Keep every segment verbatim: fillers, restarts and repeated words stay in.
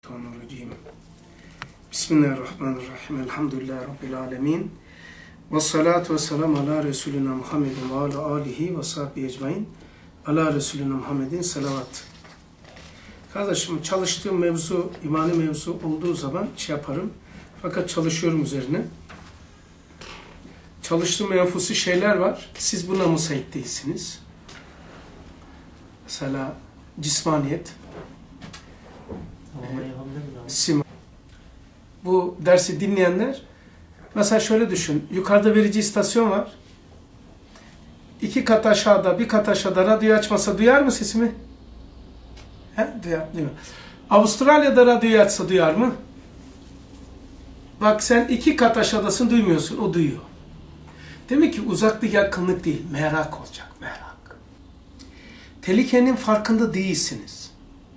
Şeytanirracim. Bismillahirrahmanirrahim. Elhamdülillahi Rabbil alemin. Ve salatu ve selamu ala Resulina Muhammedin ve ala alihi ve sahbihi ecmain. Ala Resulina Muhammedin salavat. Kardeşim, çalıştığım mevzu, imani mevzu olduğu zaman şey yaparım. Fakat çalışıyorum üzerine. Çalıştığım enfusi şeyler var. Siz buna müsait değilsiniz. Mesela cismaniyet. Sima. Bu dersi dinleyenler, mesela şöyle düşün, yukarıda verici istasyon var. İki kat aşağıda, bir kat aşağıda radyoyu açmasa duyar mı sesimi? He? Duyar, değil mi? Avustralya'da radyoyu açsa duyar mı? Bak sen iki kat aşağıdasın, duymuyorsun, o duyuyor. Demek ki uzaklık yakınlık değil, merak olacak, merak. Tehlikenin farkında değilsiniz.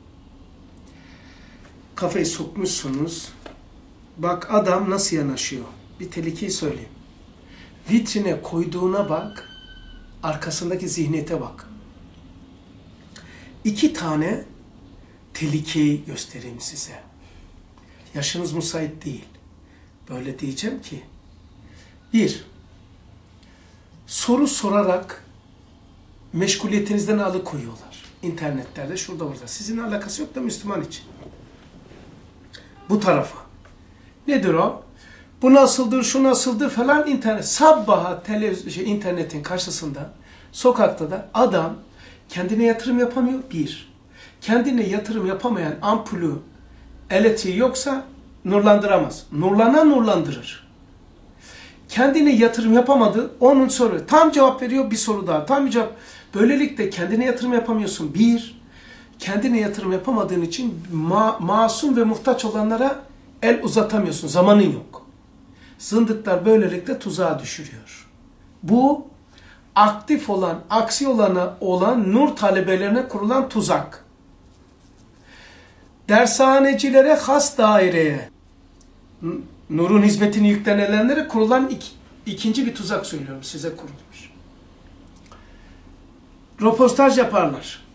Kafayı sokmuşsunuz. Bak adam nasıl yanaşıyor. Bir tehlikeyi söyleyeyim. Vitrine koyduğuna bak. Arkasındaki zihniyete bak. İki tane tehlikeyi göstereyim size. Yaşınız müsait değil. Böyle diyeceğim ki. Bir, soru sorarak meşguliyetinizden alıkoyuyorlar. İnternetlerde, şurada burada. Sizin alakası yok da Müslüman için. Bu tarafa. Nedir o? Bu nasıldır, şu nasıldır falan internet. Sabaha televizyon, şey, internetin karşısında, sokakta da adam kendine yatırım yapamıyor. Bir. Kendine yatırım yapamayan ampulü, elektriği yoksa nurlandıramaz. Nurlana nurlandırır. Kendine yatırım yapamadı, onun soru. Tam cevap veriyor, bir soru daha. Tam bir cevap. Böylelikle kendine yatırım yapamıyorsun. Bir. Kendine yatırım yapamadığın için ma masum ve muhtaç olanlara el uzatamıyorsun. Zamanın yok. Zındıklar böylelikle tuzağa düşürüyor. Bu aktif olan, aksi olana olan nur talebelerine kurulan tuzak. Dershanecilere has daireye, nurun hizmetini yüklenenlere kurulan iki, ikinci bir tuzak söylüyorum. Size kurulmuş. Röportaj yaparlar.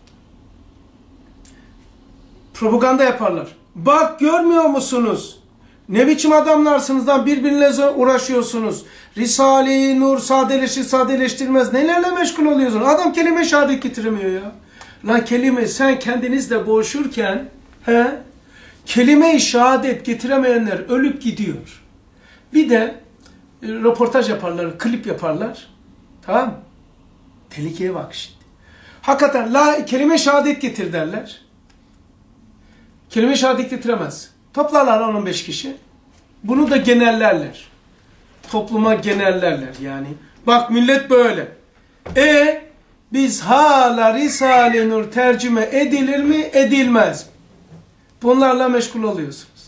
Propaganda yaparlar. Bak görmüyor musunuz? Ne biçim adamlarsınız lan, birbirinize uğraşıyorsunuz. Risale-i Nur sadeleşir sadeleştirmez. Nelerle meşgul oluyorsun? Adam kelime şehadet getiremiyor ya. Lan kelime, sen kendinizle boğuşurken he, kelime-i şehadet getiremeyenler ölüp gidiyor. Bir de e, röportaj yaparlar, klip yaparlar. Tamam mı? Tehlikeye bak şimdi. Hakikaten la kelime-i şehadet getir derler. Kelime-i şehadet getiremez. Toplarlar on on beş kişi. Bunu da genellerler. Topluma genellerler yani. Bak millet böyle. E biz hala Risale-i Nur tercüme edilir mi, edilmez mi? Bunlarla meşgul oluyorsunuz.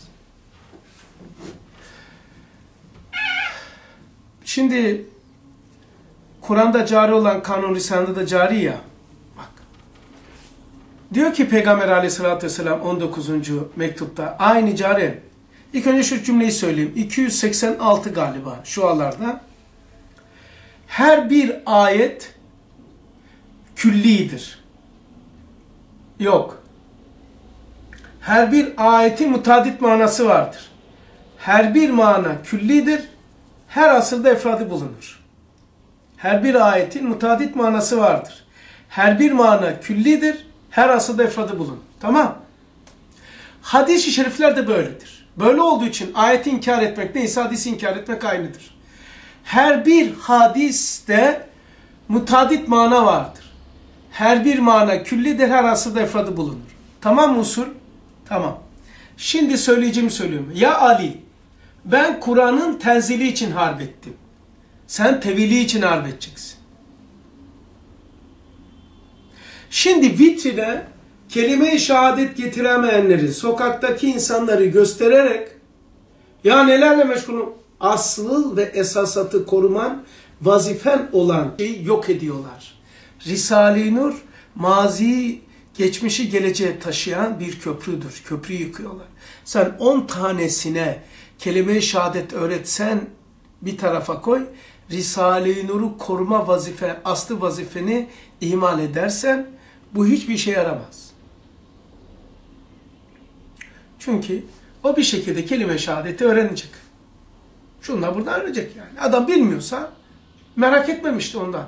Şimdi Kur'an'da cari olan kanun lisanında da cari ya. Diyor ki Peygamber aleyhissalatü vesselam on dokuzuncu mektupta aynı cari. İlk önce şu cümleyi söyleyeyim. iki yüz seksen altı galiba şu alarda. Her bir ayet küllidir. Yok. Her bir ayetin mutadit manası vardır. Her bir mana küllidir. Her asırda efradı bulunur. Her bir ayetin mutadit manası vardır. Her bir mana küllidir. Her asırda efradı bulun. Tamam. Hadis-i şerifler de böyledir. Böyle olduğu için ayeti inkar etmek neyse hadisi inkar etmek aynıdır. Her bir hadiste mutadit mana vardır. Her bir mana küllidir, her asırda efradı bulunur. Tamam mı usul? Tamam. Şimdi söyleyeceğimi söylüyorum. Ya Ali, ben Kur'an'ın tenzili için harp ettim. Sen tevili için harp edeceksin. Şimdi vitrine kelime-i şehadet getiremeyenleri, sokaktaki insanları göstererek ya nelerle meşgulüm? Aslı ve esasatı koruman, vazifen olan şeyi yok ediyorlar. Risale-i Nur, mazi, geçmişi geleceğe taşıyan bir köprüdür. Köprüyü yıkıyorlar. Sen on tanesine kelime-i şehadet öğretsen bir tarafa koy, Risale-i Nur'u koruma vazife, aslı vazifeni ihmal edersen bu hiçbir işe yaramaz. Çünkü o bir şekilde kelime-i şehadeti öğrenecek. Şunlar buradan öğrenecek yani. Adam bilmiyorsa merak etmemişti ondan.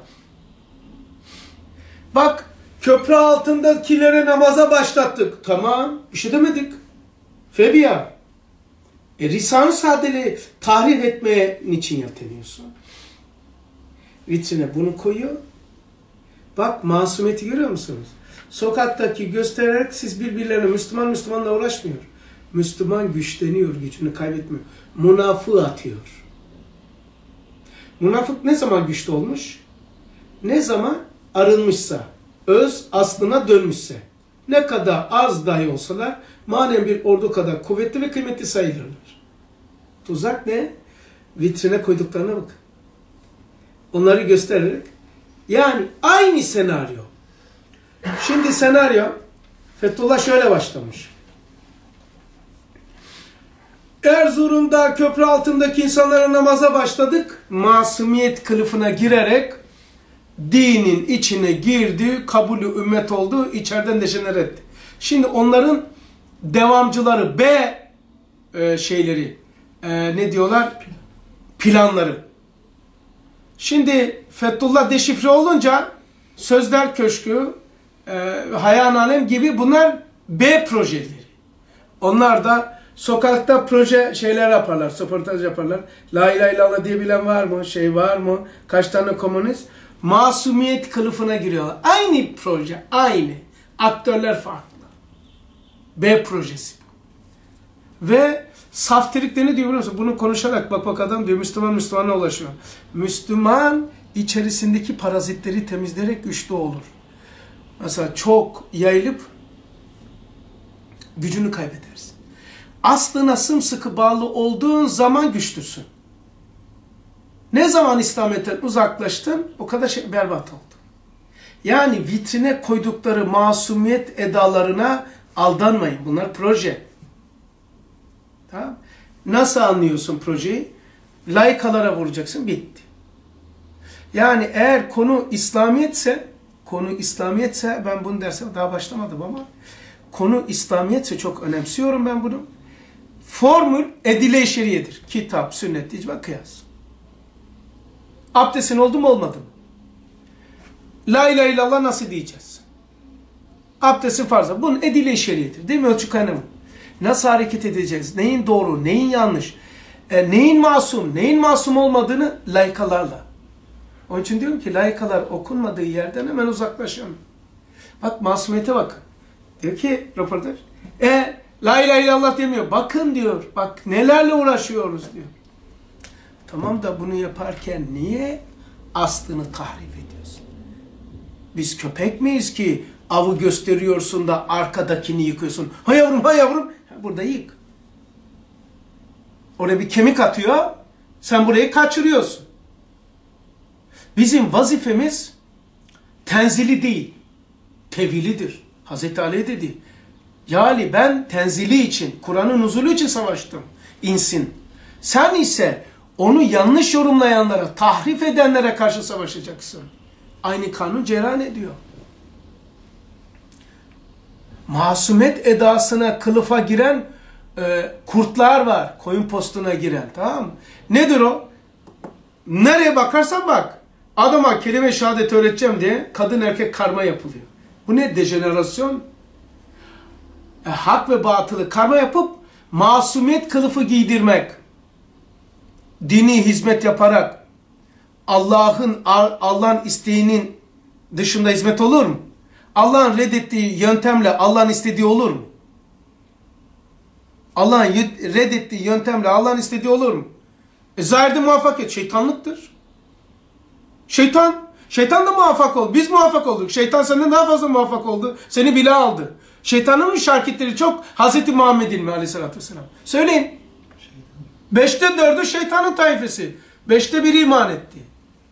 Bak, köprü altındakilere namaza başlattık. Tamam, bir şey demedik. Febiya. E, Lisan-ı Sadeli tahrif etmeye niçin yelteniyorsun? Vitrine bunu koyuyor. Bak, masumiyeti görüyor musunuz? Sokaktaki göstererek siz birbirlerine Müslüman Müslümanla uğraşmıyor. Müslüman güçleniyor, gücünü kaybetmiyor. Münafığı atıyor. Münafık ne zaman güçlü olmuş? Ne zaman arınmışsa, öz aslına dönmüşse. Ne kadar az dahi olsalar manen bir ordu kadar kuvvetli ve kıymetli sayılırlar. Tuzak ne? Vitrine koyduklarına bak. Onları göstererek. Yani aynı senaryo. Şimdi senaryo Fethullah şöyle başlamış. Erzurum'da köprü altındaki insanlara namaza başladık. Masumiyet kılıfına girerek dinin içine girdi, kabulü ümmet oldu, içeriden deşener etti. Şimdi onların devamcıları, B e, şeyleri, e, ne diyorlar? Planları. Şimdi Fethullah deşifre olunca Sözler Köşkü, e, Hayan Alem gibi bunlar B projeleri. Onlar da sokakta proje şeyler yaparlar, röportaj yaparlar. La ilahe illallah diye bilen var mı? Şey var mı? Kaç tane komünist? Masumiyet kılıfına giriyorlar. Aynı proje, aynı. Aktörler farklı. B projesi. Ve saftirikte ne diyor biliyor musun? Bunu konuşarak bak bak adam diyor Müslüman Müslümana ulaşıyor. Müslüman içerisindeki parazitleri temizleyerek güçlü olur. Mesela çok yayılıp gücünü kaybedersin. Aslına sımsıkı bağlı olduğun zaman güçlüsün. Ne zaman İslamiyet'ten uzaklaştın o kadar şey berbat oldu. Yani vitrine koydukları masumiyet edalarına aldanmayın. Bunlar proje. Tamam. Nasıl anlıyorsun projeyi? Laikalara vuracaksın, bitti. Yani eğer konu İslamiyetse, konu İslamiyetse ben bunu dersem daha başlamadım ama konu İslamiyetse çok önemsiyorum ben bunu. Formül edile-i şeriyedir. Kitap, sünnet, icma, kıyas. Abdestin oldu mu olmadı mı? La ilahe illallah nasıl diyeceğiz? Abdestin farzı. Bunun edile-i şeriyedir. Değil mi? Ölçü kaynağı. Nasıl hareket edeceğiz? Neyin doğru, neyin yanlış? E, neyin masum, neyin masum olmadığını laikalarla. Onun için diyorum ki laikalar okunmadığı yerden hemen uzaklaşın. Bak masumiyete bakın. Diyor ki röportaj. E la ilahe illallah demiyor. Bakın diyor. Bak nelerle uğraşıyoruz diyor. Tamam da bunu yaparken niye aslını tahrif ediyorsun? Biz köpek miyiz ki avı gösteriyorsun da arkadakini yıkıyorsun? Ha yavrum ha yavrum. Burada yık. Oraya bir kemik atıyor. Sen burayı kaçırıyorsun. Bizim vazifemiz tenzili değil. Tevilidir. Hazreti Ali dedi. Yani ben tenzili için, Kur'an'ın nuzulü için savaştım. İnsin. Sen ise onu yanlış yorumlayanlara, tahrif edenlere karşı savaşacaksın. Aynı kanun cereyan ediyor. Masumet edasına, kılıfa giren e, kurtlar var. Koyun postuna giren. Tamam mı? Nedir o? Nereye bakarsan bak. Adama kelime-i şehadet öğreteceğim diye kadın erkek karma yapılıyor. Bu ne? Dejenerasyon. E, hak ve batılı karma yapıp masumiyet kılıfı giydirmek. Dini hizmet yaparak Allah'ın Allah'ın isteğinin dışında hizmet olur mu? Allah'ın reddettiği yöntemle Allah'ın istediği olur mu? Allah'ın reddettiği yöntemle Allah'ın istediği olur mu? E zahirde muvaffakiyet şeytanlıktır. Şeytan, şeytan da muvaffak oldu. Biz muvaffak olduk. Şeytan senden daha fazla muvaffak oldu. Seni bile aldı. Şeytanın müşarkitleri çok Hazreti Muhammed'in mi aleyhissalatü vesselam? Söyleyin. Beşte dördü şeytanın tayfesi. Beşte biri iman etti.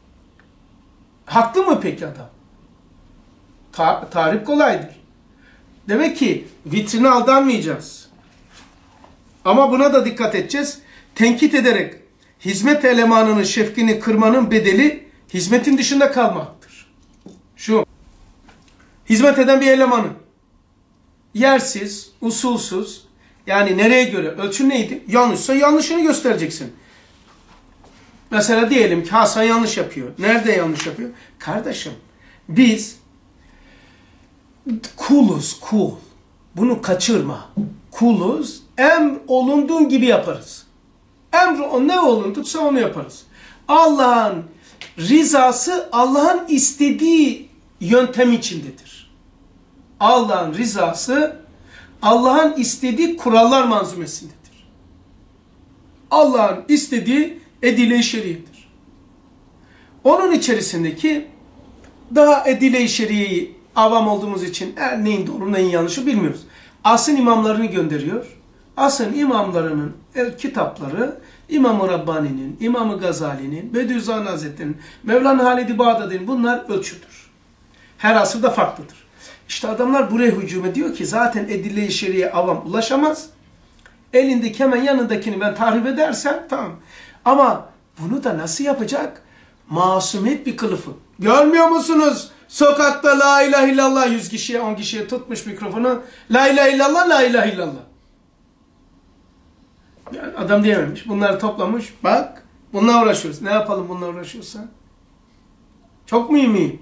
Haklı mı peki adam? Ta tarif kolaydır. Demek ki vitrine aldanmayacağız. Ama buna da dikkat edeceğiz. Tenkit ederek hizmet elemanının şefkini kırmanın bedeli hizmetin dışında kalmaktır. Şu. Hizmet eden bir elemanı yersiz, usulsüz, Yani nereye göre? Ölçü neydi? Yanlışsa yanlışını göstereceksin. Mesela diyelim ki Hasan yanlış yapıyor. Nerede yanlış yapıyor? Kardeşim biz kuluz, kul. Bunu kaçırma. Kuluz, emr olunduğun gibi yaparız. Emr ne olunduksa onu yaparız. Allah'ın rızası Allah'ın istediği yöntem içindedir. Allah'ın rızası Allah'ın istediği kurallar manzumesindedir. Allah'ın istediği edile-i şeriyedir. Onun içerisindeki daha edile-i şeriyeyi avam olduğumuz için er, neyin doğru neyin yanlışı bilmiyoruz. Asrın imamlarını gönderiyor. Asrın imamlarının el, kitapları İmam-ı Rabbani'nin, İmam-ı Gazali'nin, Bediüzzaman Hazretleri'nin, Mevlana Halid-i Bağdadi'nin bunlar ölçüdür. Her asırda farklıdır. İşte adamlar buraya hücum ediyor ki zaten edille-i şeriye avam ulaşamaz. Elindeki hemen yanındakini ben tahrip edersem tamam. Ama bunu da nasıl yapacak? Masumiyet bir kılıfı. Görmüyor musunuz? Sokakta la ilahe illallah yüz kişiye on kişiye tutmuş mikrofonu. La ilahe illallah, la ilahe illallah. Yani adam diyememiş. Bunları toplamış. Bak bununla uğraşıyoruz. Ne yapalım bununla uğraşıyorsan? Çok mühim miyim?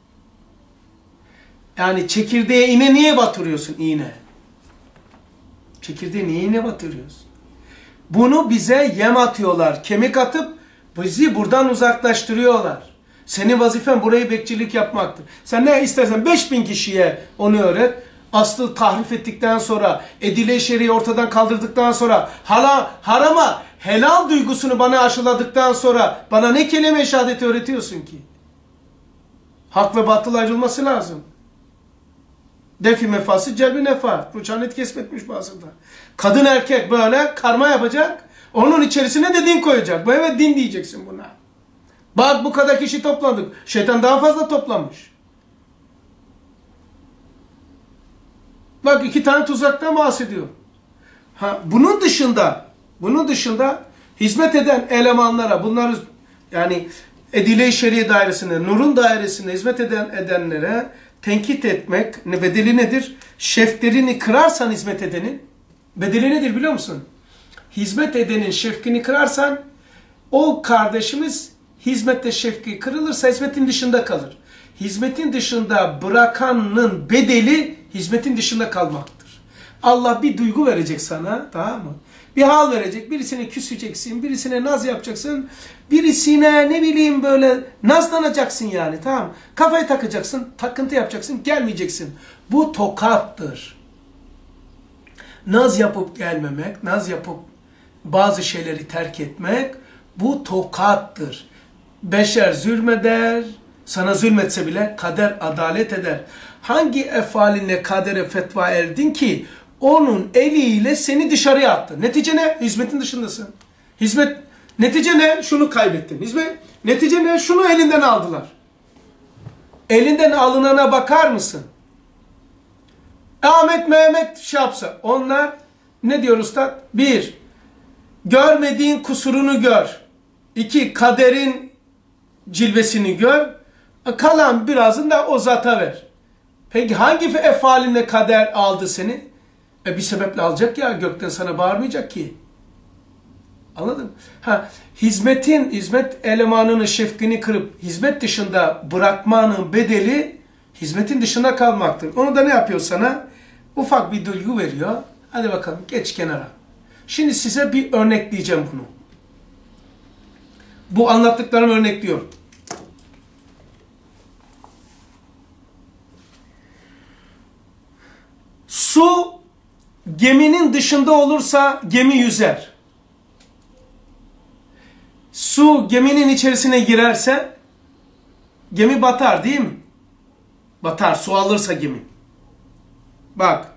Yani çekirdeğe iğne niye batırıyorsun iğne? Çekirdeğe niye iğne batırıyorsun? Bunu bize yem atıyorlar. Kemik atıp bizi buradan uzaklaştırıyorlar. Senin vazifen burayı bekçilik yapmaktır. Sen ne istersen beş bin kişiye onu öğret. Aslı tahrif ettikten sonra, edile-i şeriyi ortadan kaldırdıktan sonra, hala, harama, helal duygusunu bana aşıladıktan sonra bana ne kelime-i şehadeti öğretiyorsun ki? Hak ve batıl ayrılması lazım. Defi mefası, celbi nefa. Ruçhan et kesmetmiş bazında. Kadın erkek böyle karma yapacak. Onun içerisine de din koyacak. Bu evet din diyeceksin buna. Bak bu kadar kişi toplandık. Şeytan daha fazla toplamış. Bak iki tane tuzaktan bahsediyor. Ha, bunun dışında, bunun dışında hizmet eden elemanlara, bunları yani edile-i şeriye dairesinde, nurun dairesinde hizmet eden edenlere tenkit etmek ne bedeli nedir? Şeflerini kırarsan hizmet edenin bedeli nedir biliyor musun? Hizmet edenin şefkini kırarsan o kardeşimiz hizmette şefki kırılırsa hizmetin dışında kalır. Hizmetin dışında bırakanın bedeli hizmetin dışında kalmaktır. Allah bir duygu verecek sana, tamam mı? Bir hal verecek, birisine küseceksin, birisine naz yapacaksın, birisine ne bileyim böyle nazlanacaksın yani, tamam mı? Kafayı takacaksın, takıntı yapacaksın, gelmeyeceksin. Bu tokattır. Naz yapıp gelmemek, naz yapıp bazı şeyleri terk etmek, bu tokattır. Beşer zulmeder, sana zulmetse bile kader adalet eder. Hangi efalinle kadere fetva erdin ki onun eliyle seni dışarıya attı? Netice ne? Hizmetin dışındasın. Hizmet, netice ne? Şunu kaybettin. Hizmet, netice ne? Şunu elinden aldılar. Elinden alınana bakar mısın? Ahmet, Mehmet şey yapsa. Onlar ne diyor usta? Bir, görmediğin kusurunu gör. İki, kaderin cilvesini gör. Kalan birazını da o zata ver. Peki hangi efalinle kader aldı seni? E bir sebeple alacak ya, gökten sana bağırmayacak ki. Anladın mı? Ha, hizmetin, hizmet elemanını, şefkini kırıp hizmet dışında bırakmanın bedeli hizmetin dışında kalmaktır. Onu da ne yapıyor sana? Ufak bir duygu veriyor. Hadi bakalım geç kenara. Şimdi size bir örnekleyeceğim bunu. Bu anlattıklarımı örnekliyorum. Su geminin dışında olursa gemi yüzer. Su geminin içerisine girerse gemi batar değil mi? Batar, su alırsa gemi. Bak.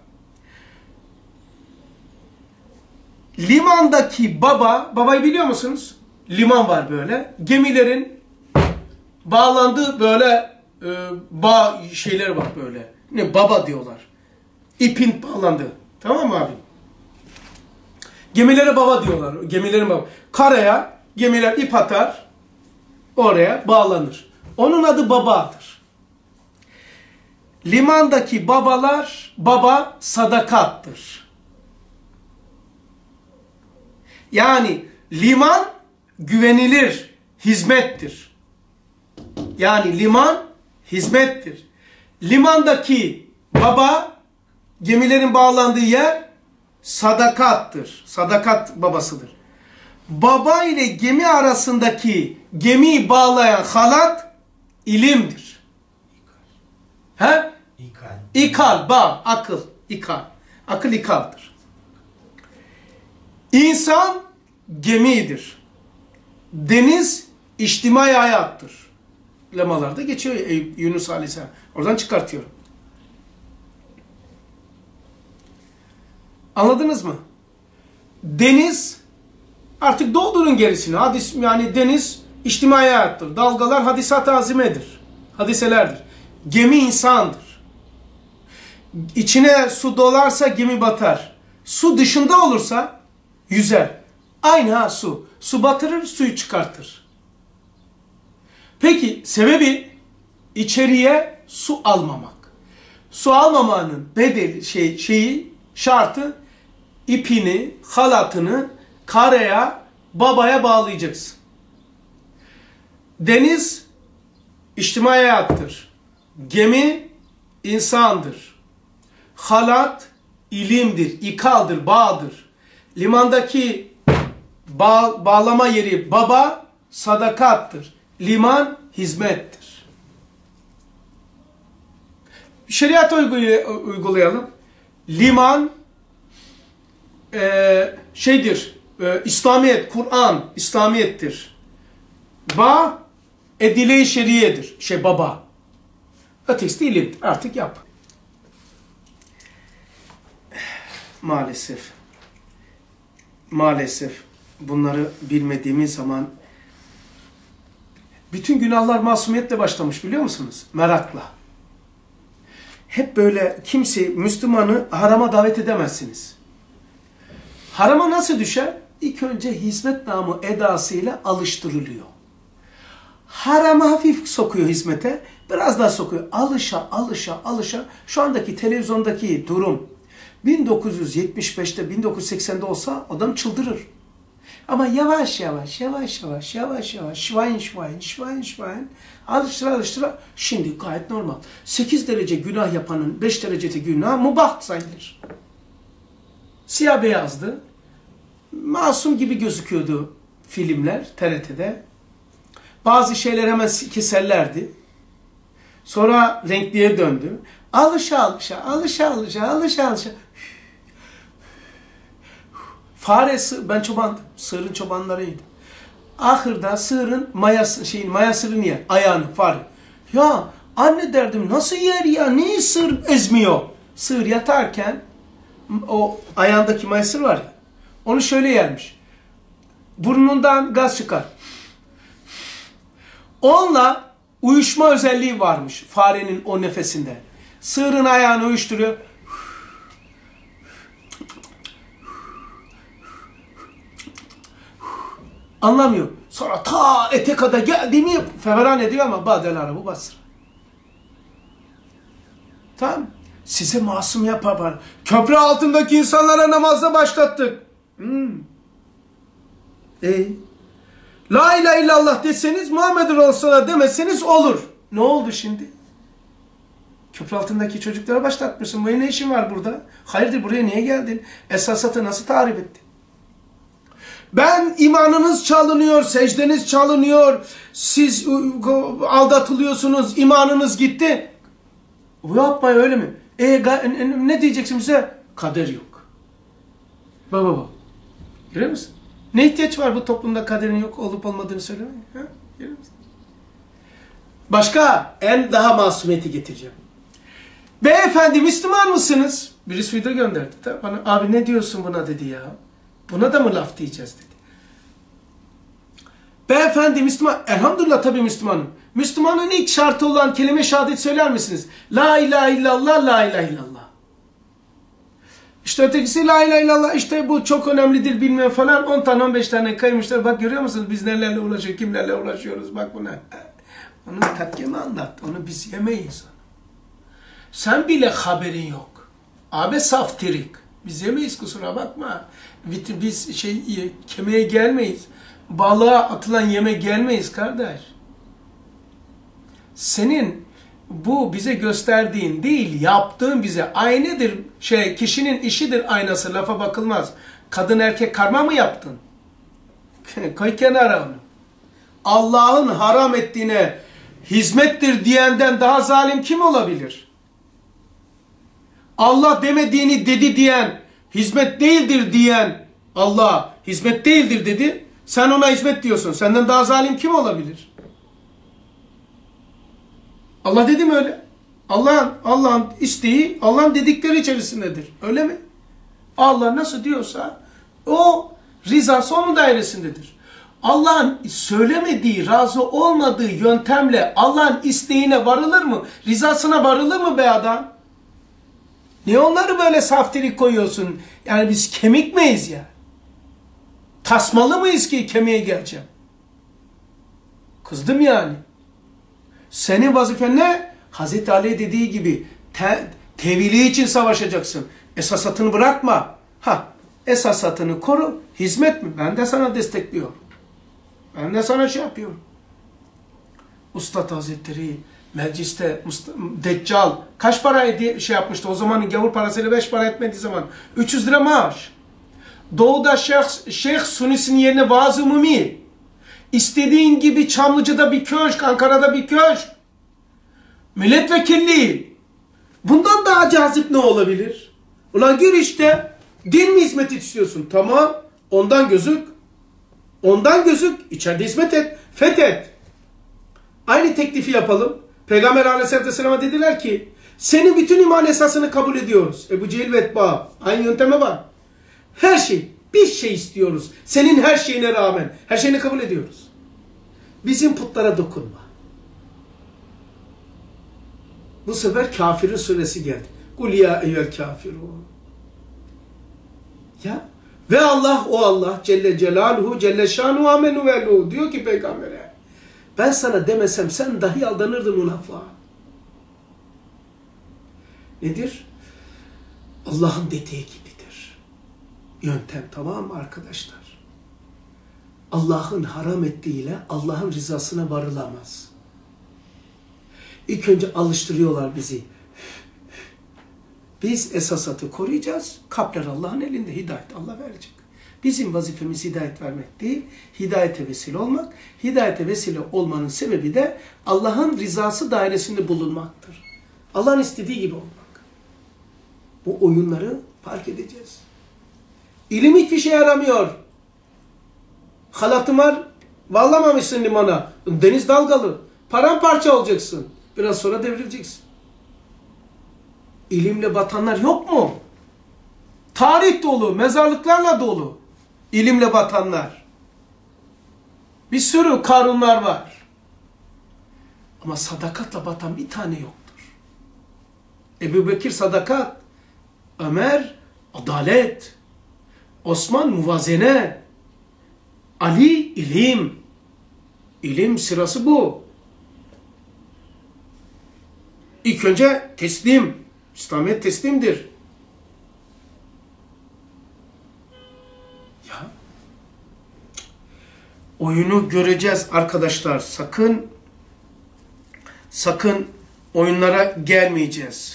Limandaki baba, babayı biliyor musunuz? Liman var böyle. Gemilerin bağlandığı böyle e, bağ şeyler var böyle. Ne baba diyorlar. İpin bağlandığı. Tamam mı abi? Gemilere baba diyorlar. Gemilerin baba. Karaya gemiler ip atar. Oraya bağlanır. Onun adı babadır. Limandaki babalar, baba sadakattır. Yani liman güvenilir hizmettir. Yani liman hizmettir. Limandaki baba, gemilerin bağlandığı yer sadakattır. Sadakat babasıdır. Baba ile gemi arasındaki gemiyi bağlayan halat ilimdir. He? İkal. İkal, bağ, akıl, ikal. Akıl ikaldır. İnsan gemidir. Deniz içtimai hayattır. Lemalarda geçiyor Yunus Aleyhisselam. Oradan çıkartıyorum. Anladınız mı? Deniz artık doldurun gerisini. Hadis, yani deniz içtimai hayattır. Dalgalar hadisat-ı azimedir. Hadiselerdir. Gemi insandır. İçine su dolarsa gemi batar. Su dışında olursa yüzer. Aynı ha su. Su batırır, suyu çıkartır. Peki sebebi içeriye su almamak. Su almamanın bedeli şey şeyi şartı ipini, halatını karaya, babaya bağlayacaksın. Deniz içtimai hayattır. Gemi insandır. Halat ilimdir, ikaldır, bağdır. Limandaki bağ, bağlama yeri baba sadakattır. Liman hizmettir. Şeriat uygulayalım. Liman e, şeydir, e, İslamiyet, Kur'an, İslamiyettir. Ba, edile-i şeriyedir. Şey baba. Ötesi de ilim. Artık yap. Maalesef. Maalesef bunları bilmediğimiz zaman bütün günahlar masumiyetle başlamış biliyor musunuz? Merakla. Hep böyle kimse Müslümanı harama davet edemezsiniz. Harama nasıl düşer? İlk önce hizmet namı edasıyla alıştırılıyor. Harama hafif sokuyor hizmete, biraz daha sokuyor. Alışa, alışa, alışa. Şu andaki televizyondaki durum bin dokuz yüz yetmiş beşte, bin dokuz yüz seksende olsa adam çıldırır. Ama yavaş yavaş, yavaş yavaş, yavaş yavaş, şvayn şvayn, şvayn şvayn, alıştıra alıştıra, şimdi gayet normal. sekiz derece günah yapanın beş derecede günah mubah sayılır. Siyah beyazdı. Masum gibi gözüküyordu filmler T R T'de. Bazı şeyler hemen keserlerdi. Sonra renkliye döndü. Alışa alışa, alışa alışa, alışa alışa. Fare, ben çobandım. Sığırın çobanlarıydım. Ahırda sığırın mayası, şeyin mayasını yer. Ayağını, fare. Ya anne derdim nasıl yer ya? Niye sığır ezmiyor? Sığır yatarken o ayağındaki mayası var ya. Onu şöyle yermiş. Burnundan gaz çıkar. Onunla uyuşma özelliği varmış farenin o nefesinde. Sığırın ayağını uyuşturuyor. Anlamıyor. Sonra ta ete kadar geldi mi feveran ediyor ama badel arabı basır. Tamam. Size masum yapar. Köprü altındaki insanlara namazda başlattık. Hmm. E, La ilahe illallah deseniz, Muhammedur Resulullah demeseniz olur. Ne oldu şimdi? Köprü altındaki çocuklara başlatmışsın. Benim ne işin var burada? Hayırdır buraya niye geldin? Esasatı nasıl tahrip ettin? Ben imanınız çalınıyor, secdeniz çalınıyor, siz aldatılıyorsunuz, imanınız gitti. Bu yapmayın öyle mi? E, ne diyeceksin bize? Kader yok. Baba baba. Görüyor musun? Ne ihtiyaç var bu toplumda kaderin yok olup olmadığını söylemeye? Ha? Görüyor musun? Başka, en daha masumiyeti getireceğim. Beyefendi Müslüman mısınız? Birisi video gönderdi. Bana, abi ne diyorsun buna dedi ya. Buna da mı laf diyeceğiz dedi. Beyefendi Müslüman, elhamdülillah tabii Müslümanım. Müslümanın ilk şartı olan kelime şehadet söyler misiniz? La ilahe illallah, la ilahe illallah. İşte ötekisi la ilahe illallah, işte bu çok önemlidir bilmem falan. on tane on beş tane kaymışlar. Bak görüyor musunuz biz nelerle uğraşıyoruz, kimlerle uğraşıyoruz bak buna. Onu tatkeme anlat, onu biz yemeyiz. Sen bile haberin yok. Abi saftirik. Biz yemeyiz, kusura bakma. Biz şey kemiğe gelmeyiz. Balığa atılan yeme gelmeyiz kardeş. Senin bu bize gösterdiğin değil, yaptığın bize aynıdır. Şey, kişinin işidir aynası, lafa bakılmaz. Kadın erkek karma mı yaptın? Koy kenara onu. Allah'ın haram ettiğine hizmettir diyenden daha zalim kim olabilir? Allah demediğini dedi diyen, hizmet değildir diyen, Allah hizmet değildir dedi, sen ona hizmet diyorsun. Senden daha zalim kim olabilir? Allah dedi mi öyle? Allah'ın Allah'ın isteği Allah'ın dedikleri içerisindedir. Öyle mi? Allah nasıl diyorsa o rızası onun dairesindedir. Allah'ın söylemediği, razı olmadığı yöntemle Allah'ın isteğine varılır mı? Rızasına varılır mı be adam? Niye onları böyle saftirik koyuyorsun? Yani biz kemik miyiz ya? Tasmalı mıyız ki kemiğe geleceğim? Kızdım yani. Senin vazifen ne? Hazreti Ali dediği gibi te tevili için savaşacaksın. Esasatını bırakma. Ha, esasatını koru. Hizmet mi? Ben de sana destekliyorum. Ben de sana şey yapıyorum. Ustad Hazretleri mecliste Deccal kaç para diye şey yapmıştı? O zamanın gavur parasıyla beş para etmediği zaman üç yüz lira maaş. Doğu'da Şeyh, Şeyh Sunisi'nin yerine vaaz-ı umumi. İstediğin gibi Çamlıca'da bir köşk, Ankara'da bir köşk. Milletvekilliği. Bundan daha cazip ne olabilir? Ulan gir işte. Din mi hizmet istiyorsun? Tamam. Ondan gözük. Ondan gözük. İçeride hizmet et. Fethet. Aynı teklifi yapalım. Peygamber Aleyhisselatü Vesselam'a dediler ki senin bütün iman esasını kabul ediyoruz. Ebu Cehil ve Etba. Aynı yönteme var. Her şey. Bir şey istiyoruz. Senin her şeyine rağmen. Her şeyini kabul ediyoruz. Bizim putlara dokunma. Bu sefer Kafirin suresi geldi. Kul ya eyyel kafirun. Ya. Ve Allah, o Allah Celle Celaluhu Celle Şanuhu amenu velu diyor ki peygambere. Ben sana demesem sen dahi aldanırdın o lafa. Nedir? Allah'ın dediği gibidir. Yöntem, tamam mı arkadaşlar? Allah'ın haram ettiğiyle Allah'ın rızasına varılamaz. İlk önce alıştırıyorlar bizi. Biz esasatı koruyacağız. Kalpler Allah'ın elinde. Hidayet Allah verecek. Bizim vazifemiz hidayet vermek değil, hidayete vesile olmak. Hidayete vesile olmanın sebebi de Allah'ın rızası dairesinde bulunmaktır. Allah'ın istediği gibi olmak. Bu oyunları fark edeceğiz. İlim hiçbir şey yaramıyor. Halatın var, bağlamamışsın limana. Deniz dalgalı. Paramparça olacaksın. Biraz sonra devrileceksin. İlimle batanlar yok mu? Tarih dolu, mezarlıklarla dolu. İlimle batanlar. Bir sürü Karunlar var. Ama sadakatla batan bir tane yoktur. Ebu Bekir sadakat, Ömer adalet, Osman muvazene, Ali ilim. İlim sırası bu. İlk önce teslim. İslamiyet teslimdir. Ya. Oyunu göreceğiz arkadaşlar. Sakın sakın oyunlara gelmeyeceğiz.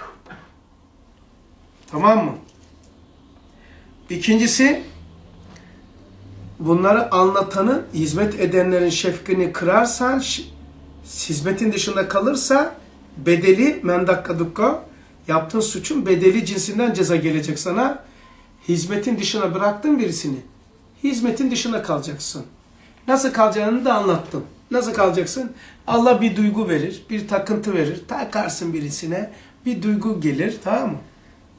Tamam mı? İkincisi, bunları anlatanın, hizmet edenlerin şefkini kırarsan, hizmetin dışında kalırsa bedeli mendakka dukka, yaptığın suçun bedeli cinsinden ceza gelecek sana. Hizmetin dışına bıraktın birisini. Hizmetin dışına kalacaksın. Nasıl kalacağını da anlattım. Nasıl kalacaksın? Allah bir duygu verir, bir takıntı verir. Takarsın birisine, bir duygu gelir, tamam mı?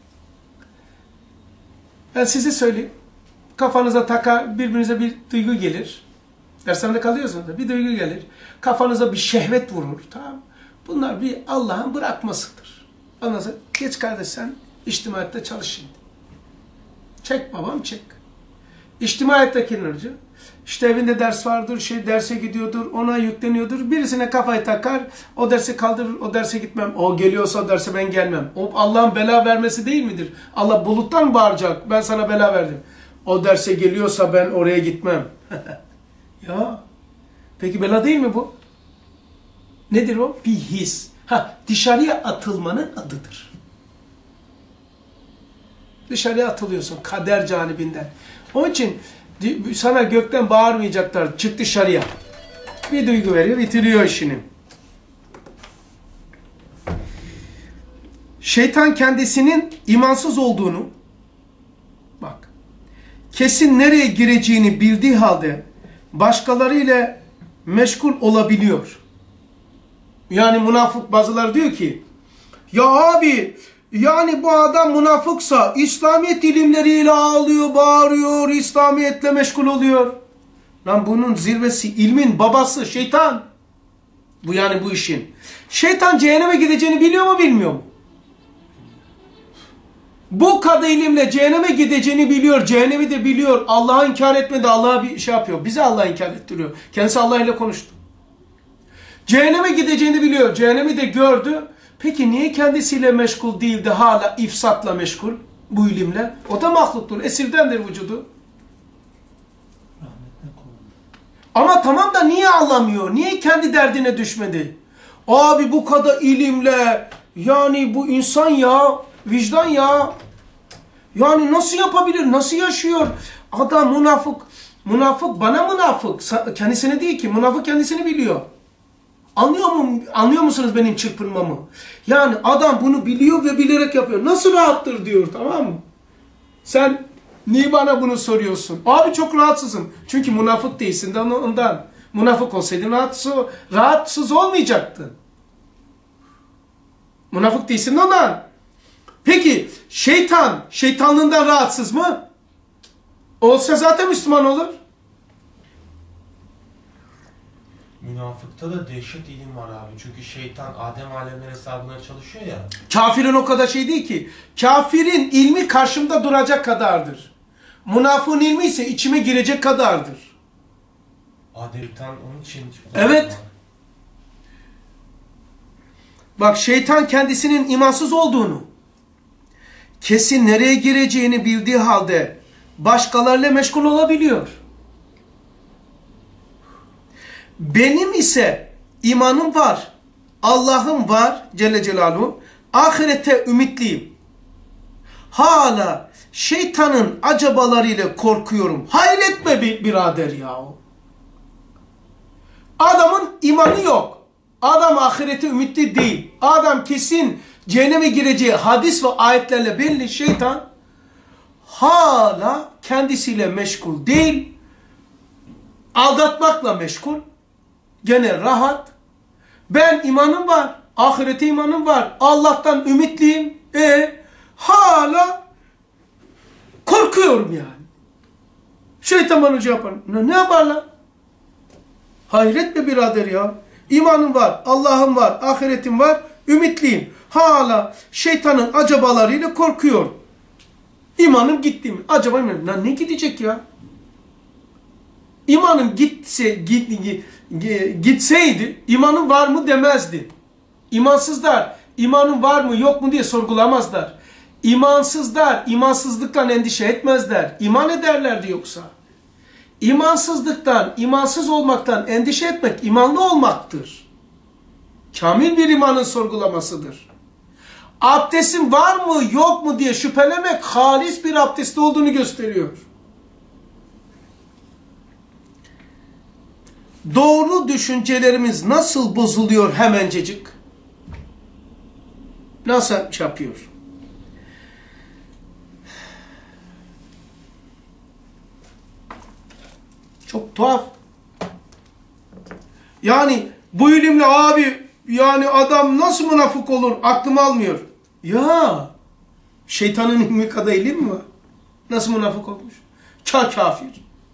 Ben size söyleyeyim. Kafanıza takar, birbirinize bir duygu gelir. Dershanede kalıyorsunuz da bir duygu gelir. Kafanıza bir şehvet vurur, tamam mı? Bunlar bir Allah'ın bırakmasıdır. Ondan sonra geç kardeş sen içtimaiyatta çalış şimdi. Çek babam çek. İçtimai teknoloji. İşte evinde ders vardır, şey derse gidiyordur, ona yükleniyordur. Birisine kafayı takar, o dersi kaldırır, o derse gitmem. O geliyorsa o derse ben gelmem. O Allah'ın bela vermesi değil midir? Allah buluttan mı bağıracak? Ben sana bela verdim. O derse geliyorsa ben oraya gitmem. Ya, peki bela değil mi bu? Nedir o? Bir his. Ha, dışarıya atılmanın adıdır. Dışarıya atılıyorsun kader canibinden. Onun için sana gökten bağırmayacaklar. Çık dışarıya. Bir duygu veriyor, bitiriyor işini. Şeytan kendisinin imansız olduğunu, bak, kesin nereye gireceğini bildiği halde başkalarıyla meşgul olabiliyor. Yani münafık bazıları diyor ki, ya abi, yani bu adam münafıksa İslamiyet ilimleriyle ağlıyor, bağırıyor, İslamiyetle meşgul oluyor. Lan bunun zirvesi, ilmin babası şeytan. Bu yani bu işin. Şeytan cehenneme gideceğini biliyor mu, bilmiyor mu? Bu kadar ilimle cehenneme gideceğini biliyor, cehennemi de biliyor. Allah'ı inkar etmedi, Allah'a bir şey yapıyor. Bize Allah'ı inkar ettiriyor. Kendisi Allah ile konuştu. Cehenneme gideceğini biliyor, cehennemi de gördü. Peki niye kendisiyle meşgul değil de hala ifsatla meşgul bu ilimle? O da mahluktur, esirdendir vücudu. Ama tamam da niye anlamıyor? Niye kendi derdine düşmedi? Abi bu kadar ilimle, yani bu insan ya, vicdan ya. Yani nasıl yapabilir, nasıl yaşıyor? Adam münafık, münafık bana münafık. Kendisine değil ki, münafık kendisini biliyor. Anlıyor mu, anlıyor musunuz benim çırpınmamı? Yani adam bunu biliyor ve bilerek yapıyor. Nasıl rahattır diyor, tamam mı? Sen niye bana bunu soruyorsun? Abi çok rahatsızım. Çünkü münafık değilsin de ondan. Münafık olsaydın rahatsız, rahatsız olmayacaktın. Münafık değilsin de ondan. Peki şeytan, şeytanlığından rahatsız mı? Olsa zaten Müslüman olur. Münafıkta da dehşet ilim var abi. Çünkü şeytan Adem alemler hesabına çalışıyor ya. Kafirin o kadar şey değil ki. Kafirin ilmi karşımda duracak kadardır. Münafığın ilmi ise içime girecek kadardır. Adem şeytan onun için... Evet. Bak şeytan kendisinin imansız olduğunu, kesin nereye gireceğini bildiği halde başkalarıyla meşgul olabiliyor. Benim ise imanım var, Allah'ım var Celle Celaluhu, ahirete ümitliyim. Hala şeytanın acabalarıyla korkuyorum. Hayretme bir birader yahu. Adamın imanı yok. Adam ahirete ümitli değil. Adam kesin cehenneme gireceği hadis ve ayetlerle belli, şeytan hala kendisiyle meşgul değil. Aldatmakla meşgul. Gene rahat. Ben imanım var. Ahirete imanım var. Allah'tan ümitliyim. E hala korkuyorum yani. Şeytan bana şey yapar. Ne, ne yaparlar? Hayret be birader ya. İmanım var. Allah'ım var. Ahiretim var. Ümitliyim. Hala şeytanın acabalarıyla korkuyor. İmanım gitti mi? Acaba ne, ne gidecek ya? İmanım gitse, git, git, gitseydi imanın var mı demezdi. İmansızlar imanın var mı yok mu diye sorgulamazlar. İmansızlar imansızlıktan endişe etmezler. İman ederlerdi yoksa. İmansızlıktan, imansız olmaktan endişe etmek imanlı olmaktır. Kamil bir imanın sorgulamasıdır. Abdestin var mı yok mu diye şüphelemek halis bir abdesti olduğunu gösteriyor. Doğru düşüncelerimiz nasıl bozuluyor hemencecik? Nasıl yapıyor? Çok tuhaf. Yani bu ilimle abi yani adam nasıl münafık olur? Aklım almıyor. Ya şeytanın ilmi kadar ilim mi var? Nasıl münafık olmuş? Ka kafir.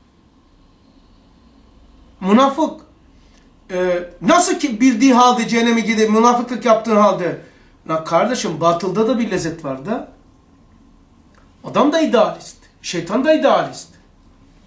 Münafık e, nasıl ki bildiği halde cehenneme gider, münafıklık yaptığı halde. Lan kardeşim batılda da bir lezzet var da. Adam da idealist. Şeytan da idealist.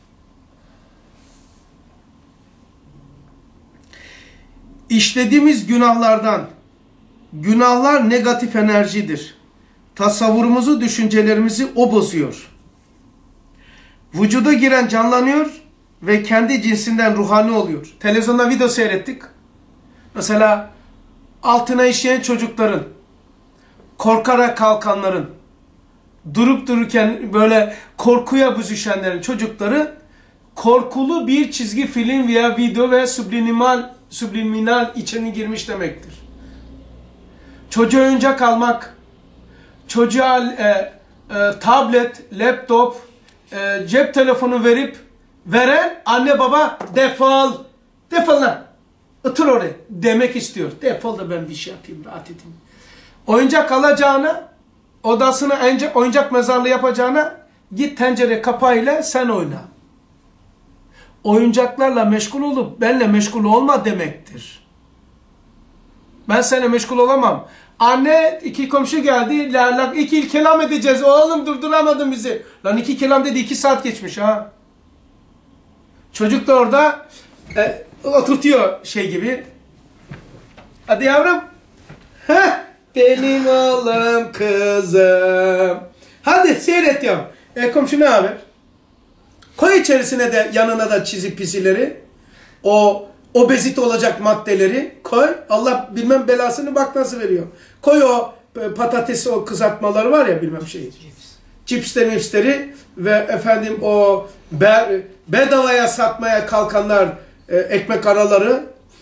işlediğimiz günahlardan, günahlar negatif enerjidir. Tasavvurumuzu, düşüncelerimizi o bozuyor. Vücuda giren canlanıyor ve kendi cinsinden ruhani oluyor. Televizyonda video seyrettik. Mesela altına işleyen çocukların, korkarak kalkanların, durup dururken böyle korkuya büzüşenlerin çocukları korkulu bir çizgi film veya video veya subliminal, subliminal içine girmiş demektir. Çocuğa oyuncak almak, çocuğa e, e, tablet, laptop, e, cep telefonu verip veren anne baba defol, defol lan, otur oraya demek istiyor. Defol da ben bir şey yapayım, rahat edeyim. Oyuncak alacağına, odasına oyuncak mezarlığı yapacağına git tencere kapağıyla sen oyna. Oyuncaklarla meşgul olup benle meşgul olma demektir. Ben seninle meşgul olamam. Anne iki komşu geldi. La, la, iki kelam edeceğiz. Oğlum durduramadın bizi. Lan iki kelam dedi iki saat geçmiş ha. Çocuk da orada e, oturtuyor şey gibi. Hadi yavrum. Heh, benim oğlum kızım. Hadi seyret yavrum. E komşu ne haber? Koy içerisine de yanına da çizik pisileri. O obezite olacak maddeleri koy. Allah bilmem belasını bak nasıl veriyor. Koy o patatesi, o kızartmaları var ya bilmem şey. Cipsleri, mipsleri ve efendim o be, bedavaya satmaya kalkanlar e, ekmek araları.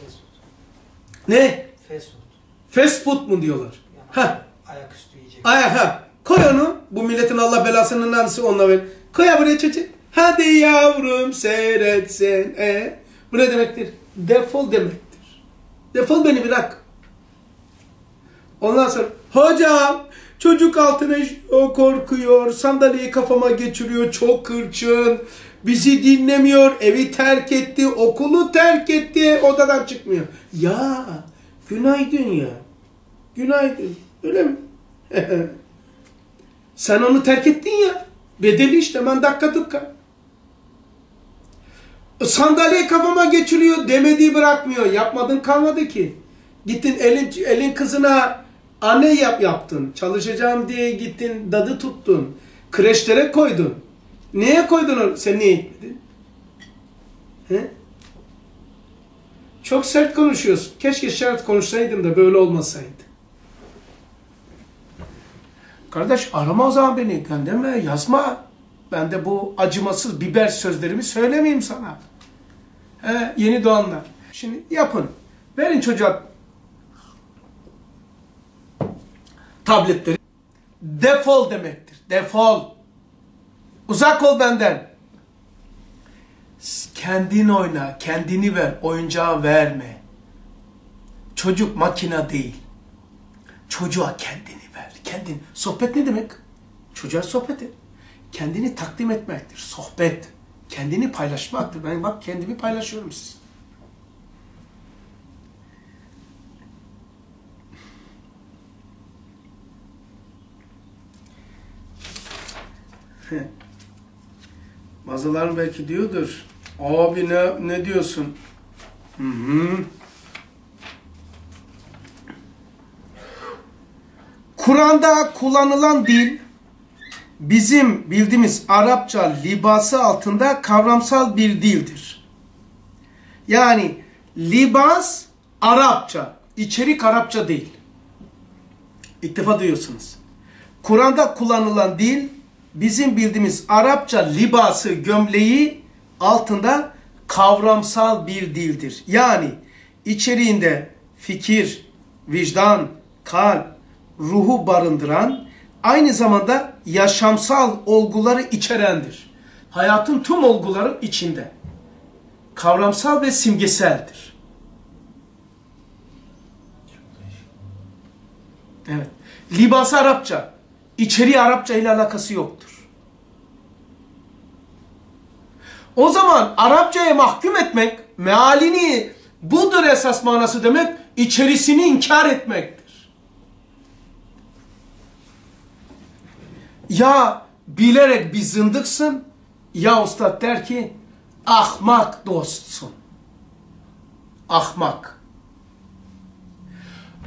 Ne? Fast food. Fast food mu diyorlar? Yani ha. Ayaküstü yiyecek. Ayak ha. Koy onu. Bu milletin Allah belasını nasıl onunla ver. Koy ya buraya çocuğu. Hadi yavrum seyretsen. E, bu ne demektir? Defol demektir. Defol beni bırak. Ondan sonra hocam çocuk altına o korkuyor. Sandalyeyi kafama geçiriyor. Çok hırçın. Bizi dinlemiyor. Evi terk etti. Okulu terk etti. Odadan çıkmıyor. Ya günaydın ya. Günaydın. Öyle mi? Sen onu terk ettin ya. Bedeli işte. Ben dakika dakika. Sandalyeyi kafama geçiriyor. Demediği bırakmıyor. Yapmadın kalmadı ki. Gittin elin, elin kızına anne yap yaptın. Çalışacağım diye gittin dadı tuttun. Kreşlere koydun. Neye koydun onu? Sen niye gitmedin? He? Çok sert konuşuyorsun. Keşke sert konuşsaydın da böyle olmasaydı. Kardeş arama o zaman beni. Gönderme, yazma. Ben de bu acımasız biber sözlerimi söylemeyeyim sana. He, yeni doğanlar. Şimdi yapın. Verin çocuğa tabletleri. Defol demektir. Defol. Uzak ol benden. Kendin oyna. Kendini ver. Oyuncağı verme. Çocuk makina değil. Çocuğa kendini ver. Kendin. Sohbet ne demek? Çocuğa sohbet et. Kendini takdim etmektir. Sohbet. Kendini paylaşmaktır. Ben bak kendimi paylaşıyorum siz. Bazıları belki diyordur. Abi ne, ne diyorsun? Hı hı. Kur'an'da kullanılan dil bizim bildiğimiz Arapça libası altında kavramsal bir dildir. Yani libas Arapça, içerik Arapça değil. İlk defa duyuyorsunuz. Kur'an'da kullanılan dil bizim bildiğimiz Arapça libası, gömleği altında kavramsal bir dildir. Yani içeriğinde fikir, vicdan, kalp, ruhu barındıran, aynı zamanda yaşamsal olguları içerendir. Hayatın tüm olguları içinde. Kavramsal ve simgeseldir. Evet. Libası Arapça. İçeriği Arapça ile alakası yoktur. O zaman Arapçaya mahkum etmek, mealini budur esas manası demek, içerisini inkar etmektir. Ya bilerek bir zındıksın, ya ustad der ki ahmak dostsun. Ahmak.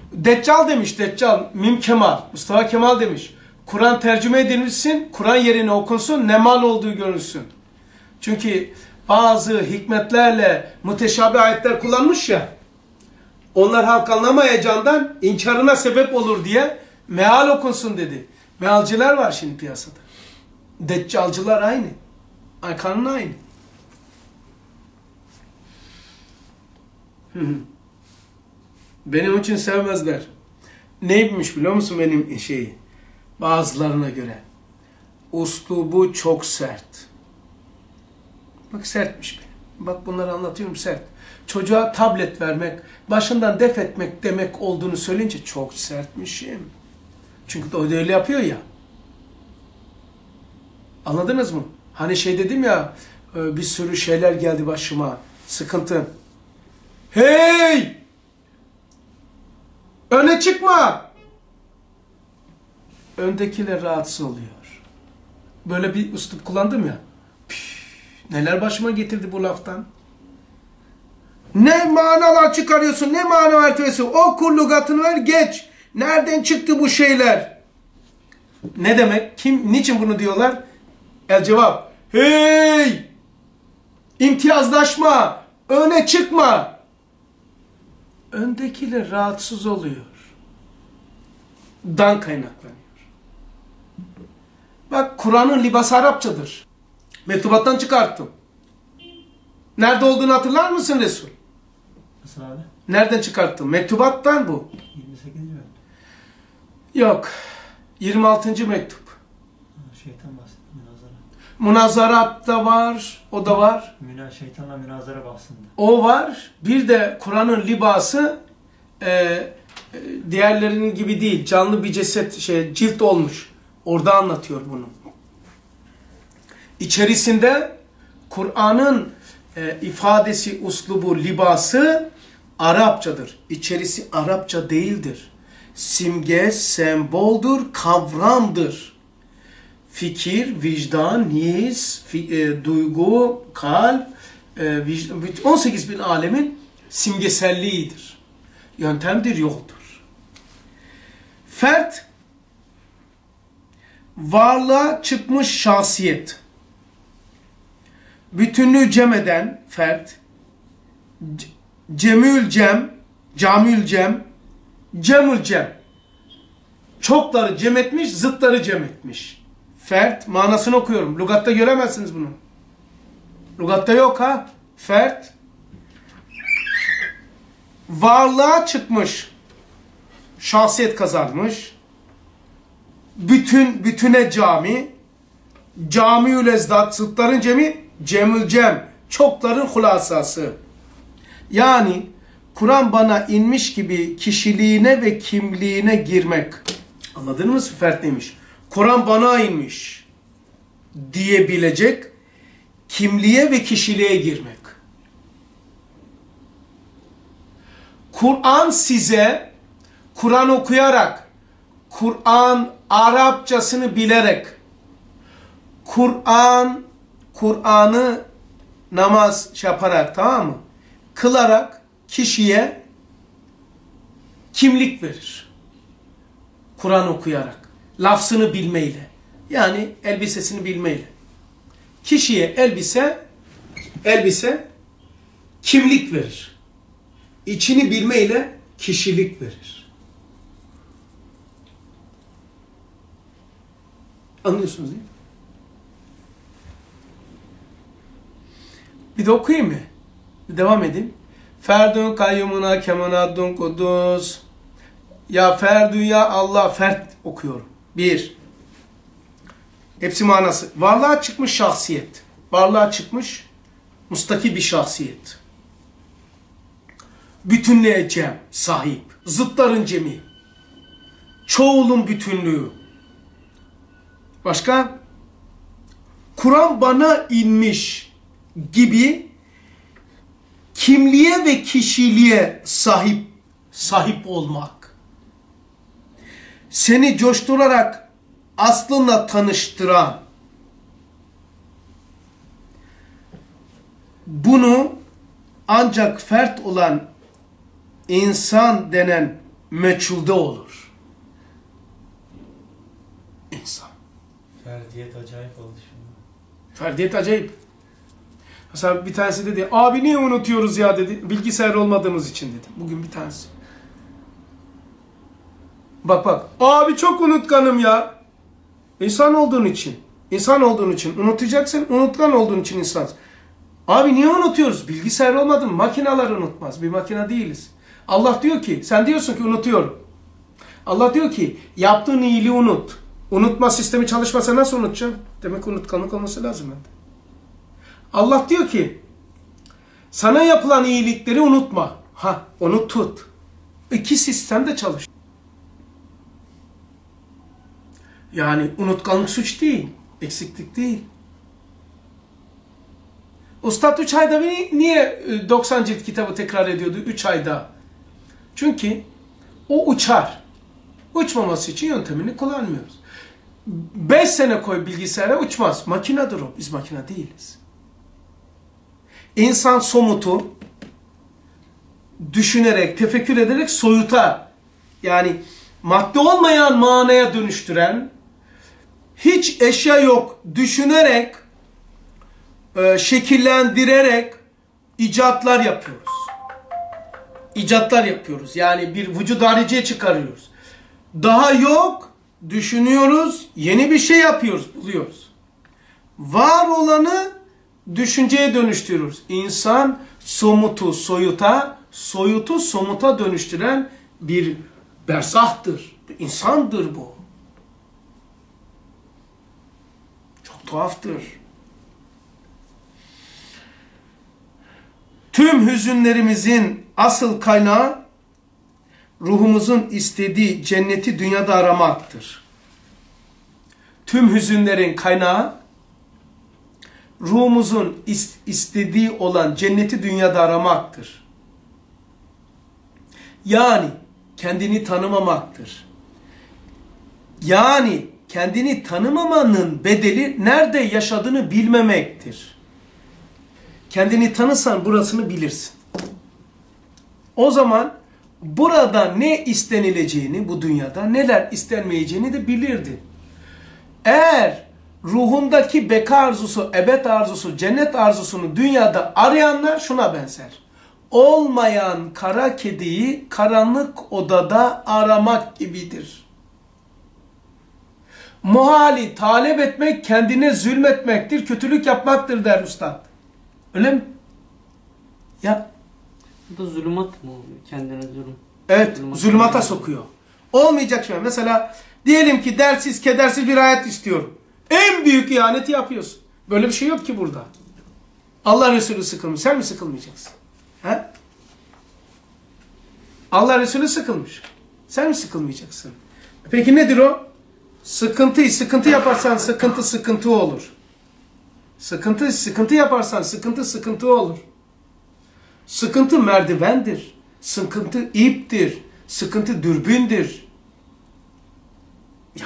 Deccal demiş, Deccal. Mim Kemal, Mustafa Kemal demiş. Kur'an tercüme edilmişsin, Kur'an yerine okunsun, ne mal olduğu görülsün. Çünkü bazı hikmetlerle müteşabih ayetler kullanmış ya, onlar halk anlamayacağından inkarına sebep olur diye meal okunsun dedi. Mealciler var şimdi piyasada. Deccalcılar aynı. Kanun aynı. Benim için sevmezler. Neymiş biliyor musun benim şeyi? Bazılarına göre. Uslubu çok sert. Bak sertmiş benim. Bak bunları anlatıyorum sert. Çocuğa tablet vermek, başından def etmek demek olduğunu söyleyince çok sertmişim. Çünkü o da öyle yapıyor ya. Anladınız mı? Hani şey dedim ya, bir sürü şeyler geldi başıma. Sıkıntı. Hey! Öne çıkma! Öndekiler rahatsız oluyor. Böyle bir üslup kullandım ya. Püf, neler başıma getirdi bu laftan. Ne manalar çıkarıyorsun, ne mana mertebesi. Oku lügatını ver, geç. Nereden çıktı bu şeyler? Ne demek? Kim, niçin bunu diyorlar? El cevap. Hey! İmtiyazlaşma, öne çıkma. Öndekiler rahatsız oluyor. Dan kaynaklanıyor. Bak Kur'an'ın libası Arapçadır. Mektubattan çıkarttım. Nerede olduğunu hatırlar mısın Resul? Nasıl abi? Nereden çıkarttım? Mektubattan bu. yirmi sekizinci mektup. Yok. yirmi altıncı mektup. Şeytan bahsetti. Münazara. Münazara da var. O da var. Müna, şeytanla münazara bahsinde. O var. Bir de Kur'an'ın libası e, e, diğerlerinin gibi değil. Canlı bir ceset, şey, cilt olmuş. Orada anlatıyor bunu. İçerisinde Kur'an'ın e, ifadesi, uslubu, libası Arapçadır. İçerisi Arapça değildir. Simge, semboldur, kavramdır. Fikir, vicdan, his, fi, e, duygu, kalp, e, vicdan, on sekiz bin alemin simgeselliğidir. Yöntemdir, yoldur. Fert, varlığa çıkmış şahsiyet. Bütünlüğü cem eden fert, cemül cem, camül cem, cemül cem. Çokları cem etmiş, zıtları cem etmiş. Fert, manasını okuyorum. Lügatta göremezsiniz bunu. Lügatta yok ha. Fert, varlığa çıkmış, şahsiyet kazanmış, bütün bütüne cami, camiül ezdat, zıtların cemi, cemül cem, çokların hulasası. Yani Kur'an bana inmiş gibi kişiliğine ve kimliğine girmek. Anladın mı? Fert neymiş? Kur'an bana inmiş diyebilecek kimliğe ve kişiliğe girmek. Kur'an size, Kur'an okuyarak, Kur'an Arapçasını bilerek, Kur'an, Kur'an'ı namaz şey yaparak, tamam mı? Kılarak kişiye kimlik verir. Kur'an okuyarak, lafzını bilmeyle, yani elbisesini bilmeyle. Kişiye elbise, elbise kimlik verir. İçini bilmeyle kişilik verir. Anlıyorsunuz değil mi? Bir de okuyayım mı? Bir devam edeyim. Ferdun kayyumuna kemunaddun kudus. Ya Ferdun ya Allah, fert okuyorum. Bir. Hepsi manası. Varlığa çıkmış şahsiyet. Varlığa çıkmış mustakil bir şahsiyet. Bütünlüğe cem, sahip. Zıtların cemi. Çoğulun bütünlüğü. Başka? Kur'an bana inmiş gibi kimliğe ve kişiliğe sahip sahip olmak. Seni coşturarak aslınla tanıştıran, bunu ancak fert olan insan denen meçhulde olur. İnsan. Ferdiyet acayip oldu şimdi. Ferdiyet acayip. Mesela bir tanesi dedi, abi niye unutuyoruz ya dedi. Bilgisayar olmadığımız için dedi. Bugün bir tanesi. Bak bak, abi çok unutkanım ya. İnsan olduğun için. İnsan olduğun için unutacaksın, unutkan olduğun için insan. Abi niye unutuyoruz? Bilgisayar olmadı mı? Makineler unutmaz. Bir makine değiliz. Allah diyor ki, sen diyorsun ki unutuyorum. Allah diyor ki, yaptığın iyiliği unut. Unutma sistemi çalışmasa nasıl unutacağım? Demek unutkanlık olması lazım bende. Allah diyor ki, sana yapılan iyilikleri unutma. Ha, onu tut. İki sistem de çalış. Yani unutkanlık suç değil, eksiklik değil. Ustad üç ayda niye doksan cilt kitabı tekrar ediyordu? üç ayda. Çünkü o uçar. Uçmaması için yöntemini kullanmıyoruz. beş sene koy bilgisayara uçmaz. Makinedir o. Biz makine değiliz. İnsan somutu düşünerek, tefekkür ederek soyuta, yani madde olmayan manaya dönüştüren, hiç eşya yok, düşünerek, e, şekillendirerek icatlar yapıyoruz. İcatlar yapıyoruz. Yani bir vücut hariciye çıkarıyoruz. Daha yok, düşünüyoruz, yeni bir şey yapıyoruz, buluyoruz. Var olanı düşünceye dönüştürüyoruz. İnsan somutu soyuta, soyutu somuta dönüştüren bir berzahtır. Bir insandır bu. Çok tuhaftır. Tüm hüzünlerimizin asıl kaynağı ruhumuzun istediği cenneti dünyada aramaktır. Tüm hüzünlerin kaynağı ruhumuzun istediği olan cenneti dünyada aramaktır. Yani kendini tanımamaktır. Yani kendini tanımamanın bedeli nerede yaşadığını bilmemektir. Kendini tanısan burasını bilirsin. O zaman burada ne istenileceğini, bu dünyada neler istenmeyeceğini de bilirdin. Eğer ruhundaki beka arzusu, ebed arzusu, cennet arzusunu dünyada arayanlar şuna benzer. Olmayan kara kediyi karanlık odada aramak gibidir. Muhali talep etmek kendine zulmetmektir, kötülük yapmaktır der Üstad. Öyle mi? Ya. Bu da zulümat mı oluyor? Kendine zulüm. Evet, Zulümat zulümata yani. sokuyor. Olmayacak şey. Mesela diyelim ki dersiz, kedersiz bir hayat istiyorum. En büyük ihaneti yapıyorsun. Böyle bir şey yok ki burada. Allah Resulü sıkılmış. Sen mi sıkılmayacaksın? He? Allah Resulü sıkılmış. Sen mi sıkılmayacaksın? Peki nedir o? Sıkıntı, sıkıntı yaparsan sıkıntı sıkıntı olur. Sıkıntı, sıkıntı yaparsan sıkıntı sıkıntı olur. Sıkıntı merdivendir. Sıkıntı iptir. Sıkıntı dürbündür. Ya.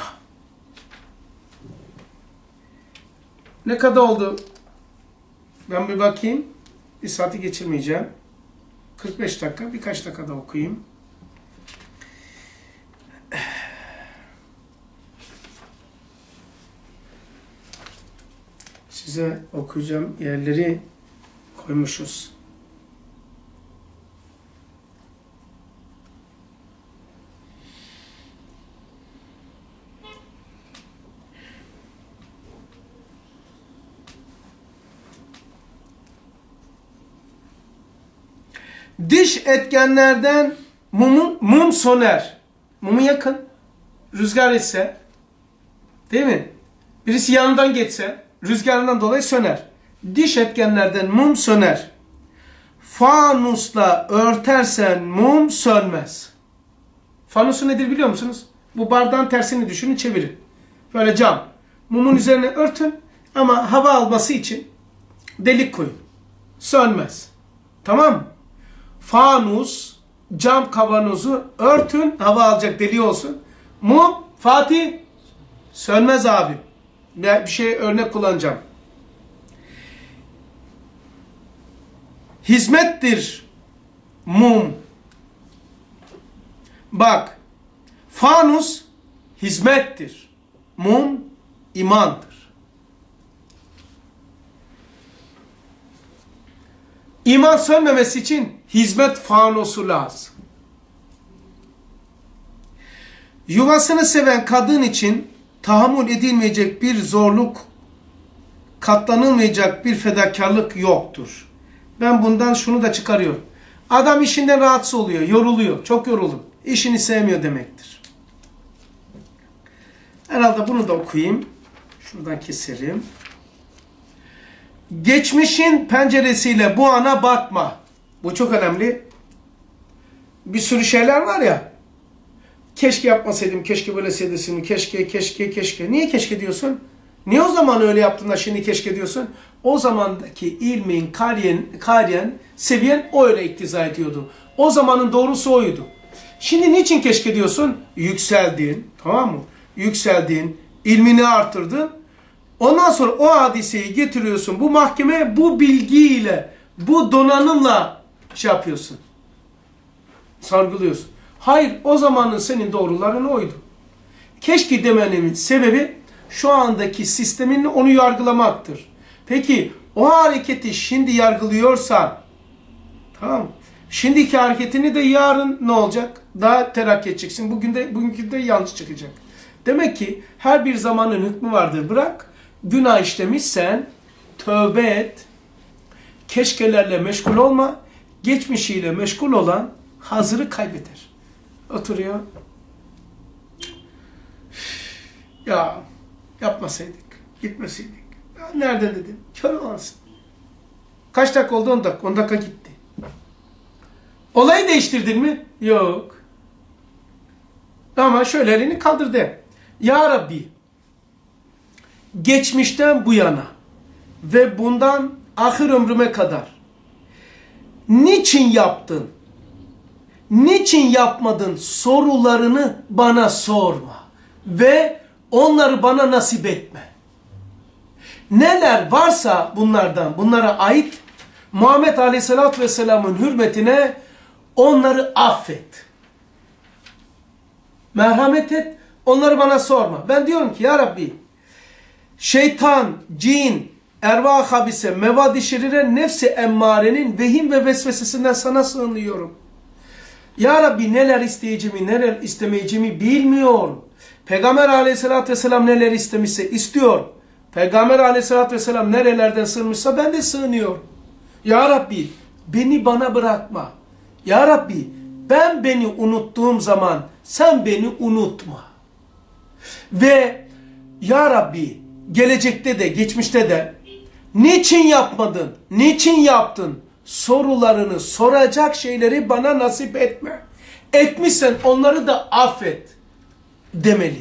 Ne kadar oldu? Ben bir bakayım. Bir saati geçirmeyeceğim. kırk beş dakika, birkaç dakikada okuyayım. Size okuyacağım yerleri koymuşuz. Dış etkenlerden mumun, mum söner. Mumu yakın. Rüzgar etse, değil mi? Birisi yanından geçse, rüzgarından dolayı söner. Dış etkenlerden mum söner. Fanusla örtersen mum sönmez. Fanusu nedir biliyor musunuz? Bu bardağın tersini düşünün, çevirin. Böyle cam. Mumun üzerine örtün ama hava alması için delik koyun. Sönmez. Tamam mı? Fanus, cam kavanozu örtün, hava alacak deliği olsun. Mum, Fatih, sönmez abi. Bir şey örnek kullanacağım. Hizmettir mum. Bak, fanus hizmettir. Mum imandır. İman sönmemesi için hizmet fanusu lazım. Yuvasını seven kadın için tahammül edilmeyecek bir zorluk, katlanılmayacak bir fedakarlık yoktur. Ben bundan şunu da çıkarıyorum. Adam işinden rahatsız oluyor, yoruluyor, çok yorulur. İşini sevmiyor demektir. Herhalde bunu da okuyayım. Şuradan keselim. Geçmişin penceresiyle bu ana bakma. Bu çok önemli. Bir sürü şeyler var ya. Keşke yapmasaydım, keşke böyle seyredseydim, keşke, keşke, keşke. Niye keşke diyorsun? Niye o zaman öyle yaptın da şimdi keşke diyorsun? O zamandaki ilmin, kariyen, kariyen seviyen o öyle iktiza ediyordu. O zamanın doğrusu oydu. Şimdi niçin keşke diyorsun? Yükseldin, tamam mı? Yükseldin, ilmini artırdın. Ondan sonra o hadiseyi getiriyorsun. Bu mahkemeye bu bilgiyle, bu donanımla şey yapıyorsun. Sargılıyorsun. Hayır, o zamanın senin doğruların oydu. Keşke demenin sebebi şu andaki sistemin onu yargılamaktır. Peki o hareketi şimdi yargılıyorsan, tamam mı? Şimdiki hareketini de yarın ne olacak? Daha terakki edeceksin. Bugün de, bugünkü de yanlış çıkacak. Demek ki her bir zamanın hükmü vardır. Bırak, günah işlemişsen tövbe et. Keşkelerle meşgul olma. Geçmişiyle meşgul olan hazırı kaybeder. Oturuyor. Ya yapmasaydık, gitmeseydik. Ya nereden dedim? Kör olansın. Kaç dakika oldu? on dakika. on dakika gitti. Olayı değiştirdin mi? Yok. Ama şöyle elini kaldır de. Ya Rabbi, geçmişten bu yana ve bundan ahir ömrüme kadar niçin yaptın? Niçin yapmadın sorularını bana sorma ve onları bana nasip etme. Neler varsa bunlardan, bunlara ait Muhammed Aleyhisselatü Vesselam'ın hürmetine onları affet. Merhamet et, onları bana sorma. Ben diyorum ki ya Rabbi, şeytan, cin, ervah habise, mevad-i şerire, nefsi emmarenin vehim ve vesvesesinden sana sığınıyorum. Ya Rabbi neler isteyeceğimi, neler istemeyeceğimi bilmiyorum. Peygamber Aleyhisselatü Vesselam neler istemişse istiyor. Peygamber Aleyhisselatü Vesselam nerelerden sığınmışsa ben de sığınıyorum. Ya Rabbi beni bana bırakma. Ya Rabbi ben beni unuttuğum zaman sen beni unutma. Ve Ya Rabbi gelecekte de geçmişte de niçin yapmadın, niçin yaptın sorularını soracak şeyleri bana nasip etme. Etmişsen onları da affet demeli.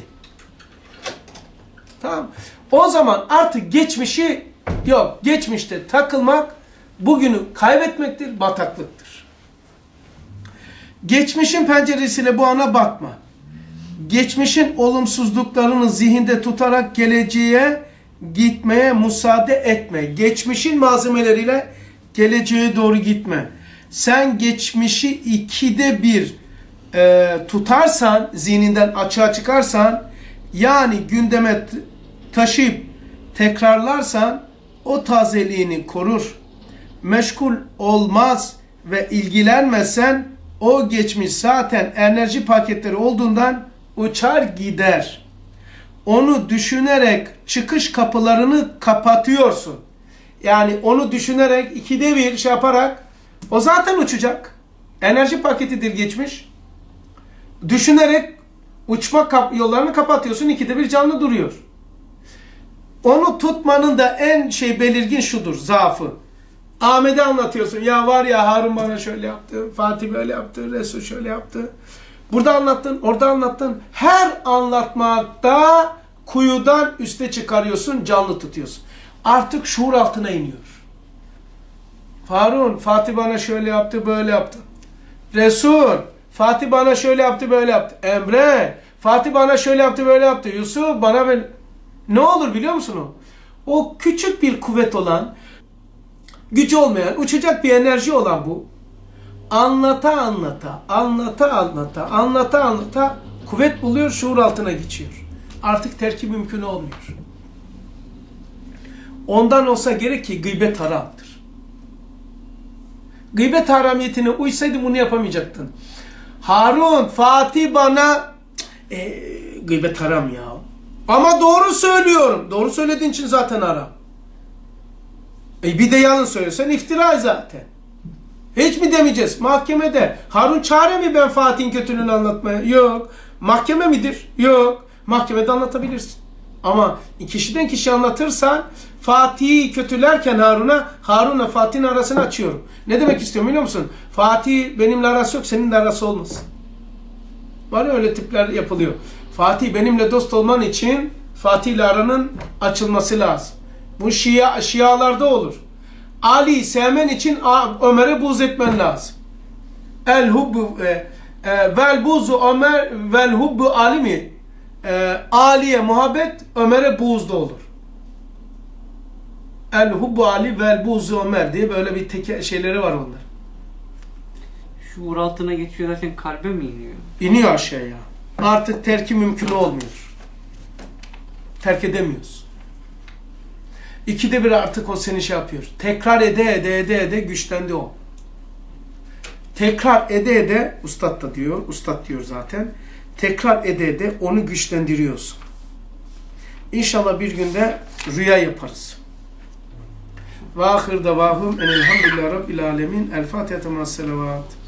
Tamam. O zaman artık geçmişi yok. Geçmişte takılmak bugünü kaybetmektir, bataklıktır. Geçmişin penceresiyle bu ana bakma. Geçmişin olumsuzluklarını zihinde tutarak geleceğe gitmeye müsaade etme. Geçmişin malzemeleriyle geleceğe doğru gitme. Sen geçmişi ikide bir e, tutarsan, zihninden açığa çıkarsan, yani gündeme taşıyıp tekrarlarsan o tazeliğini korur. Meşgul olmaz ve ilgilenmezsen o geçmiş zaten enerji paketleri olduğundan uçar gider. Onu düşünerek çıkış kapılarını kapatıyorsun. Yani onu düşünerek ikide bir şey yaparak o zaten uçacak. Enerji paketidir geçmiş. Düşünerek uçma kap yollarını kapatıyorsun. İkide bir canlı duruyor. Onu tutmanın da en şey belirgin şudur, zaafı. Ahmet'e anlatıyorsun. Ya var ya Harun bana şöyle yaptı, Fatih böyle yaptı, Resul şöyle yaptı. Burada anlattın, orada anlattın. Her anlatmakta kuyudan üste çıkarıyorsun, canlı tutuyorsun. Artık şuur altına iniyor. Harun, Fatih bana şöyle yaptı, böyle yaptı. Resul, Fatih bana şöyle yaptı, böyle yaptı. Emre, Fatih bana şöyle yaptı, böyle yaptı. Yusuf bana böyle... Ne olur biliyor musun o? O küçük bir kuvvet olan, gücü olmayan, uçacak bir enerji olan bu. anlata anlata, anlata anlata, anlata anlata kuvvet buluyor, şuur altına geçiyor. Artık terki mümkün olmuyor. Ondan olsa gerek ki gıybet haramdır. Gıybet haramiyetine uysaydın bunu yapamayacaktın. Harun, Fatih bana e, gıybet haram ya. Ama doğru söylüyorum. Doğru söylediğin için zaten haram. E bir de yalan söylesen iftira zaten. Hiç mi demeyeceğiz? Mahkemede. Harun çare mi ben Fatih'in kötülüğünü anlatmaya? Yok. Mahkeme midir? Yok. Mahkemede anlatabilirsin. Ama kişiden kişi anlatırsan Fatih'i kötülerken Harun'a, Harun'la Fatih'in arasını açıyorum. Ne demek istiyorum biliyor musun? Fatih benimle arası yok, seninle arası olmasın. Var ya öyle tipler yapılıyor. Fatih benimle dost olman için Fatih ile aranın açılması lazım. Bu Şia, Şialarda olur. Ali'yi sevmen için Ömer'e buğz etmen lazım. El hubbu e, e, vel buzu Ömer vel hubbu Ali mi? E, Ali'ye muhabbet, Ömer'e buğz da olur. El hubbu Ali vel buzu Ömer diye böyle bir teke şeyleri var onlar. Şuur altına geçiyor derken kalbe mi iniyor? İniyor aşağıya. Artık terki mümkün olmuyor. Terk edemiyoruz. İkide bir artık o seni şey yapıyor. Tekrar ede ede ede ede güçlendi o. Tekrar ede ede, ustad da diyor, ustad diyor zaten. Tekrar ede ede onu güçlendiriyorsun. İnşallah bir günde rüya yaparız. Ve ahir davahum enelhamdülillahi rabbil alemin. El Fatiha temas selavat.